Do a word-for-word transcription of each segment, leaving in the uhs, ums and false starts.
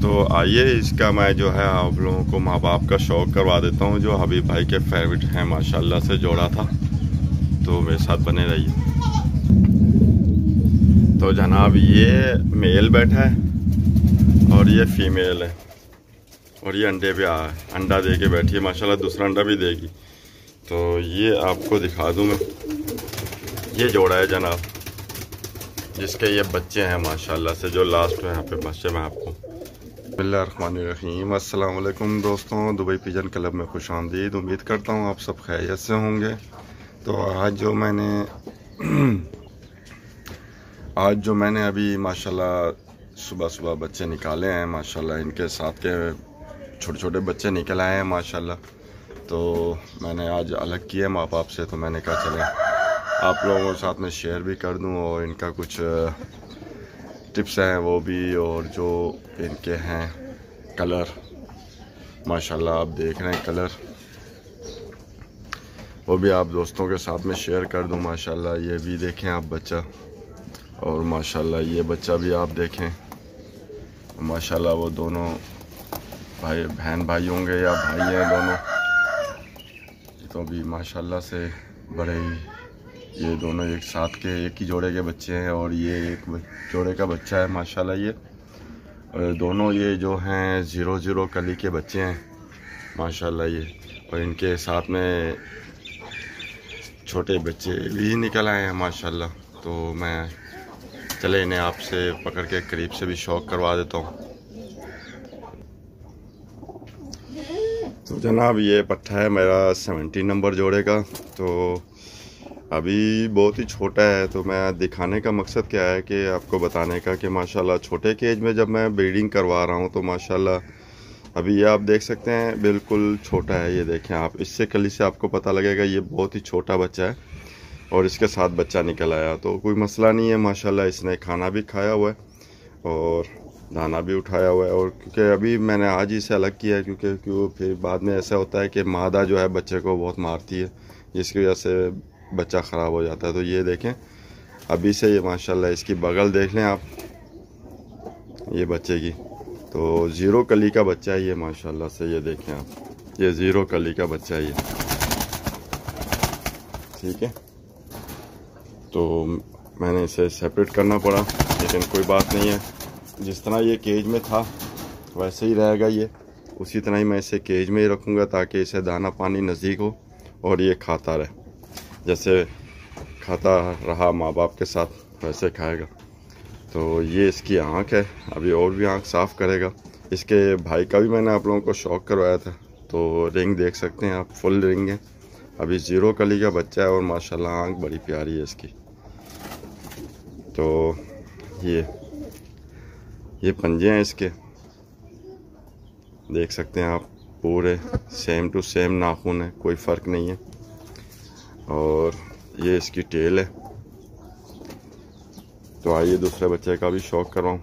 तो आइए इसका मैं जो है आप लोगों को माँ बाप का शौक़ करवा देता हूँ, जो हबीब भाई के फेवरेट हैं माशाल्लाह से जोड़ा था। तो मेरे साथ बने रहिए। तो जनाब ये मेल बैठा है और ये फीमेल है, और ये अंडे पे आ अंडा दे के बैठी है माशाल्लाह, दूसरा अंडा भी देगी। तो ये आपको दिखा दूँ मैं, ये जोड़ा है जनाब, जिसके ये बच्चे हैं माशाल्लाह से, जो लास्ट में यहाँ पे बच्चे मैं आपको। बिस्मिल्लाहिर्रहमानिर्रहीम, अस्सलाम वालेकुम दोस्तों, दुबई पिजन क्लब में खुश आमदीद। उम्मीद करता हूँ आप सब खैरियत से होंगे। तो आज जो मैंने आज जो मैंने अभी माशाल्लाह सुबह सुबह बच्चे निकाले हैं माशाल्लाह, इनके साथ के छोटे छोटे बच्चे निकल आए हैं माशाल्लाह। तो मैंने आज अलग किए माँ बाप से, तो मैंने कहा चले आप लोगों के साथ में शेयर भी कर दूं, और इनका कुछ टिप्स हैं वो भी, और जो इनके हैं कलर माशाल्लाह आप देख रहे हैं कलर, वो भी आप दोस्तों के साथ में शेयर कर दूं माशाल्लाह। ये भी देखें आप बच्चा, और माशाल्लाह ये बच्चा भी आप देखें माशाल्लाह। वो दोनों भाई बहन भाई होंगे या भाई हैं दोनों, तो अभी माशाल्लाह से बड़े ही ये दोनों एक साथ के एक ही जोड़े के बच्चे हैं, और ये एक जोड़े का बच्चा है माशाल्लाह। ये और दोनों ये जो हैं ज़ीरो ज़ीरो कली के बच्चे हैं माशाल्लाह ये, और इनके साथ में छोटे बच्चे भी निकल आए हैं माशाल्लाह। तो मैं चले इन्हें आपसे पकड़ के करीब से भी शौक़ करवा देता हूँ। तो जनाब ये पट्ठा है मेरा सेवेंटी नंबर जोड़े का। तो अभी बहुत ही छोटा है, तो मैं दिखाने का मकसद क्या है कि आपको बताने का कि माशाल्लाह छोटे के एज में जब मैं ब्रीडिंग करवा रहा हूँ, तो माशाल्लाह अभी ये आप देख सकते हैं बिल्कुल छोटा है। ये देखें आप, इससे कली से आपको पता लगेगा ये बहुत ही छोटा बच्चा है, और इसके साथ बच्चा निकल आया। तो कोई मसला नहीं है माशाल्लाह, इसने खाना भी खाया हुआ है और दाना भी उठाया हुआ है। और क्योंकि अभी मैंने आज ही से अलग किया है, क्योंकि क्यों फिर बाद में ऐसा होता है कि मादा जो है बच्चे को बहुत मारती है, जिसकी वजह से बच्चा ख़राब हो जाता है। तो ये देखें अभी से ये माशाल्लाह, इसकी बगल देख लें आप ये बच्चे की, तो ज़ीरो कली का बच्चा है ये माशाल्लाह से। ये देखें आप, ये ज़ीरो कली का बच्चा है ये, ठीक है। तो मैंने इसे सेपरेट करना पड़ा, लेकिन कोई बात नहीं है, जिस तरह ये केज में था वैसे ही रहेगा ये, उसी तरह ही मैं इसे केज में ही रखूँगा, ताकि इसे दाना पानी नज़दीक हो और ये खाता रहे, जैसे खाता रहा माँ बाप के साथ वैसे खाएगा। तो ये इसकी आँख है, अभी और भी आँख साफ़ करेगा। इसके भाई का भी मैंने आप लोगों को शौक़ करवाया था, तो रिंग देख सकते हैं आप, फुल रिंग है। अभी ज़ीरो कली का बच्चा है, और माशाल्लाह आँख बड़ी प्यारी है इसकी। तो ये ये पंजे हैं इसके, देख सकते हैं आप, पूरे सेम टू सेम नाखून है, कोई फ़र्क नहीं है। और ये इसकी टेल है। तो आइए दूसरे बच्चे का भी शौक़ करवाऊँ।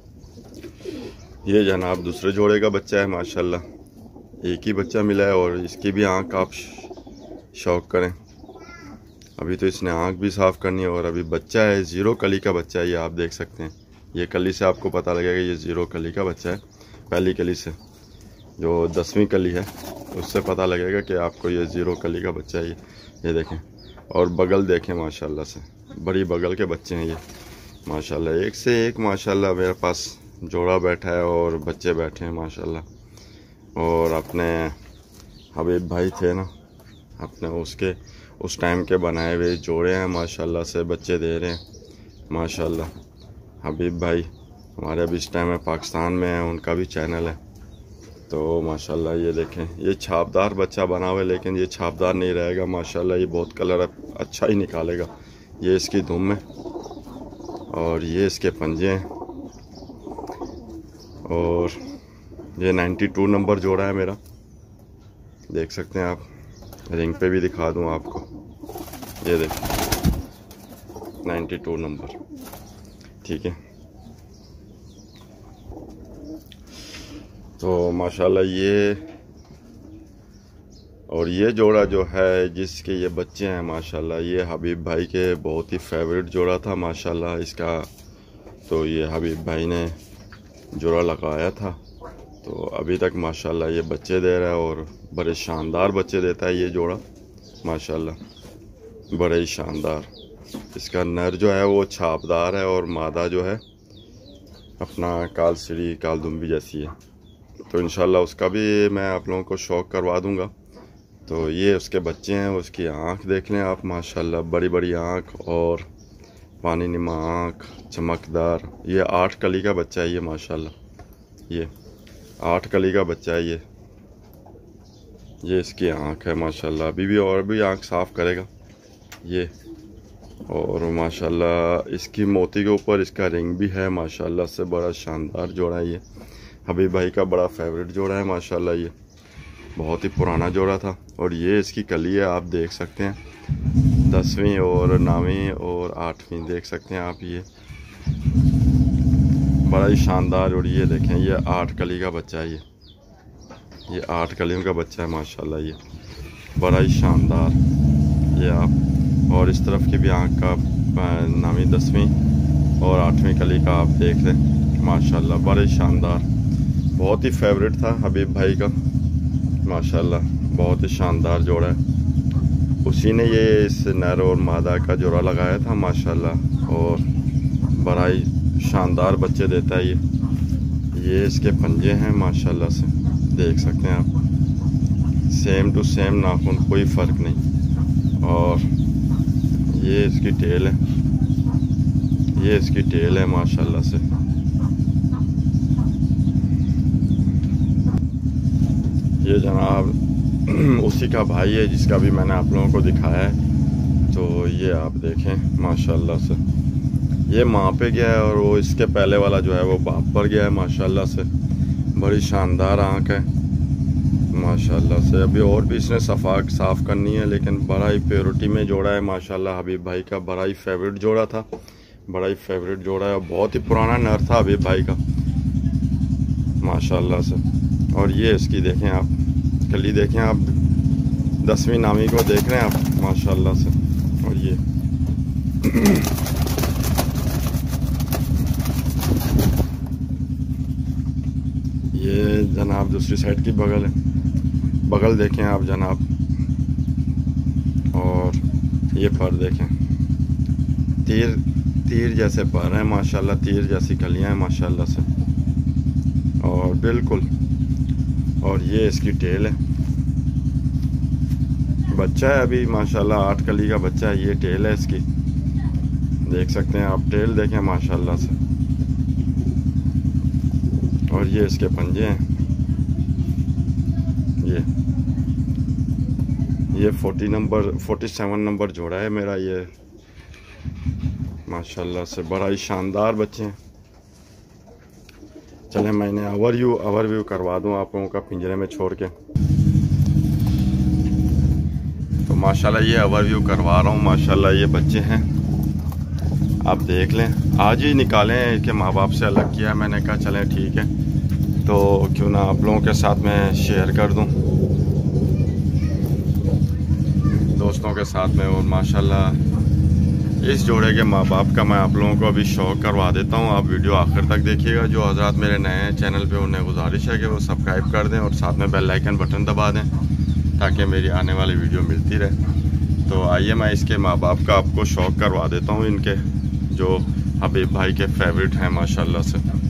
ये जनाब दूसरे जोड़े का बच्चा है माशाल्लाह, एक ही बच्चा मिला है, और इसकी भी आँख आप शौक़ करें। अभी तो इसने आँख भी साफ़ करनी है, और अभी बच्चा है ज़ीरो कली का बच्चा है, ये आप देख सकते हैं। ये कली से आपको पता लगेगा ये ज़ीरो कली का बच्चा है। पहली कली से, जो दसवीं कली है, उससे पता लगेगा कि आपको ये ज़ीरो कली का बच्चा है ये। ये देखें, और बगल देखें माशाल्लाह से, बड़ी बगल के बच्चे हैं ये माशाल्लाह। एक से एक माशाल्लाह मेरे पास जोड़ा बैठा है और बच्चे बैठे हैं माशाल्लाह। और अपने हबीब भाई थे ना, अपने उसके उस टाइम के बनाए हुए जोड़े हैं माशाल्लाह से, बच्चे दे रहे हैं माशाल्लाह। हबीब भाई हमारे अभी इस टाइम में पाकिस्तान में है, उनका भी चैनल है। तो माशाल्लाह ये देखें, ये छापदार बच्चा बना हुआ है, लेकिन ये छापदार नहीं रहेगा माशाल्लाह, ये बहुत कलर अच्छा ही निकालेगा। ये इसकी धुम है, और ये इसके पंजे हैं, और ये नाइन्टी टू नंबर जोड़ा है मेरा, देख सकते हैं आप। रिंग पे भी दिखा दूं आपको, ये देखिए नाइन्टी टू नंबर, ठीक है। तो माशाल्लाह ये, और ये जोड़ा जो है जिसके ये बच्चे हैं माशाल्लाह, ये हबीब भाई के बहुत ही फेवरेट जोड़ा था माशाल्लाह इसका। तो ये हबीब भाई ने जोड़ा लगाया था, तो अभी तक माशाल्लाह ये बच्चे दे रहा है और बड़े शानदार बच्चे देता है ये जोड़ा माशाल्लाह, बड़े ही शानदार। इसका नर जो है वो छापदार है और मादा जो है अपना कालसिड़ी कालदुम्बी जैसी है। तो इंशाल्लाह उसका भी मैं आप लोगों को शौक करवा दूंगा। तो ये उसके बच्चे हैं, उसकी आँख देख लें आप माशाल्लाह, बड़ी बड़ी आँख और पानी नुमा आँख, चमकदार। ये आठ कली का बच्चा है ये माशाल्लाह, ये आठ कली का बच्चा है ये ये इसकी आँख है माशाल्लाह। अभी भी और भी आँख साफ़ करेगा ये। और माशाल्लाह इसकी मोती के ऊपर इसका रिंग भी है माशाल्लाह से, बड़ा शानदार जोड़ा है ये। हबीब भाई का बड़ा फेवरेट जोड़ा है माशाल्लाह, ये बहुत ही पुराना जोड़ा था। और ये इसकी कली है, आप देख सकते हैं, दसवीं और नौवीं और आठवीं देख सकते हैं आप। ये बड़ा ही शानदार। और ये देखें, ये आठ कली का बच्चा है ये ये आठ कलियों का बच्चा है माशाल्लाह, ये बड़ा ही शानदार। ये आप और इस तरफ की भी आँख का नौवीं दसवीं और आठवीं कली का आप देख लें माशाल्लाह, बड़े शानदार। बहुत ही फेवरेट था हबीब भाई का माशाल्लाह, बहुत ही शानदार जोड़ा है। उसी ने ये इस नर और मादा का जोड़ा लगाया था माशाल्लाह, और बड़ा ही शानदार बच्चे देता है ये। ये इसके पंजे हैं माशाल्लाह से, देख सकते हैं आप, सेम टू सेम नाखून, कोई फ़र्क नहीं। और ये इसकी टेल है, ये इसकी टेल है माशाल्लाह से। ये जनाब उसी का भाई है जिसका भी मैंने आप लोगों को दिखाया है। तो ये आप देखें माशाल्लाह से, ये माँ पे गया है और वो इसके पहले वाला जो है वो बाप पर गया है माशाल्लाह से। बड़ी शानदार आँख है माशाल्लाह से। अभी और भी इसने सफा साफ़ करनी है, लेकिन बड़ा ही प्योरिटी में जोड़ा है माशाल्लाह। हबीब भाई का बड़ा ही फेवरेट जोड़ा था, बड़ा ही फेवरेट जोड़ा है। बहुत ही पुराना नर था हबीब भाई का माशाल्लाह से। और ये इसकी देखें आप, कली देखें आप, दसवीं नामी को देख रहे हैं आप माशाल्लाह से। और ये ये जनाब दूसरी साइड की बगल है, बगल देखें आप जनाब। और ये पर देखें, तीर तीर जैसे पर हैं माशाल्लाह, तीर जैसी कलियां हैं माशाल्लाह से, और बिल्कुल। और ये इसकी टेल है, बच्चा है अभी माशाल्लाह, आठ कली का बच्चा है। ये टेल है इसकी, देख सकते हैं आप, टेल देखें माशाल्लाह से। और ये इसके पंजे हैं, ये ये forty number forty seven number जोड़ा है मेरा ये माशाल्लाह से। बड़ा ही शानदार बच्चे हैं। चलें मैं इन्हें ओवरव्यू ओवरव्यू करवा दूं आप लोगों का पिंजरे में छोड़ के। तो माशाल्लाह ये ओवरव्यू करवा रहा हूँ माशाल्लाह। ये बच्चे हैं, आप देख लें। आज ही निकाले हैं, इनके माँ बाप से अलग किया है। मैंने कहा चलें ठीक है, तो क्यों ना आप लोगों के साथ मैं शेयर कर दूं दोस्तों के साथ में। और माशाल्लाह इस जोड़े के माँ बाप का मैं आप लोगों को अभी शौक करवा देता हूं। आप वीडियो आखिर तक देखिएगा। जो हजरात मेरे नए हैं चैनल पे, उन्हें गुजारिश है कि वो सब्सक्राइब कर दें और साथ में बेल आइकन बटन दबा दें, ताकि मेरी आने वाली वीडियो मिलती रहे। तो आइए मैं इसके माँ बाप का आपको शौक करवा देता हूँ, इनके जो हबीब भाई के फेवरेट हैं माशाल्लाह से।